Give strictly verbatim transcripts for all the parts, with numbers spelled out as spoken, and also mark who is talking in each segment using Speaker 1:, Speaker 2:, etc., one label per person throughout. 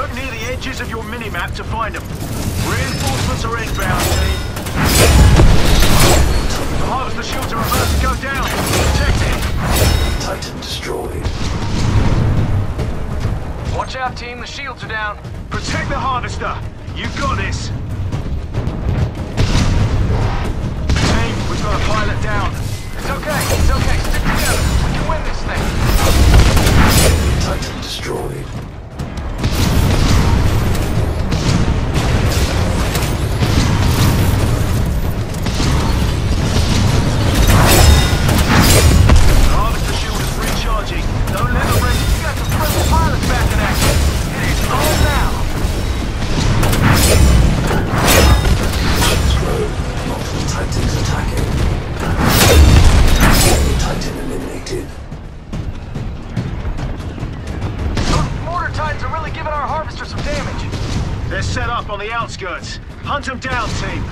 Speaker 1: Look near the edges of your minimap to find them. Reinforcements are inbound, team. The harvester shields are about to go down. Protect it.
Speaker 2: Titan destroyed.
Speaker 3: Watch out, team. The shields are down.
Speaker 1: Protect the harvester. You got this. Team, we've got a pilot down.
Speaker 3: It's okay. It's okay. Stick together. We can win this thing.
Speaker 2: Titan destroyed.
Speaker 1: Harvester shield is recharging. Don't let them race.
Speaker 3: You got some friendly pilots back in action. It is on now.
Speaker 2: Slow. Multiple Titans attacking. Enemy Titan eliminated.
Speaker 3: Those mortar titans are really giving our harvester some damage.
Speaker 1: They're set up on the outskirts. Hunt them down, team.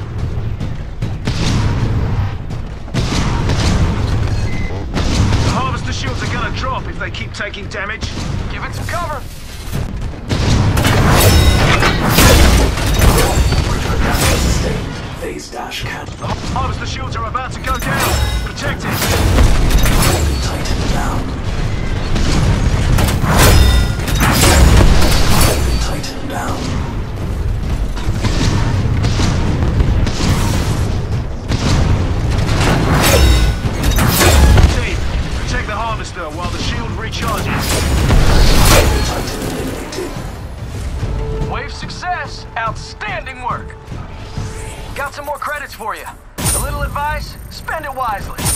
Speaker 1: The harvester shields are gonna drop if they keep taking damage.
Speaker 3: Give it some cover.
Speaker 2: Sustained. Phase dash can.
Speaker 1: The harvester shields are about to go down. Protect it.
Speaker 2: Titan down. Titan down.
Speaker 1: Team, protect the harvester while the shield recharges.
Speaker 2: Titan eliminated.
Speaker 3: Wave success. Outstanding work. Got some more credits for you. A little advice, spend it wisely.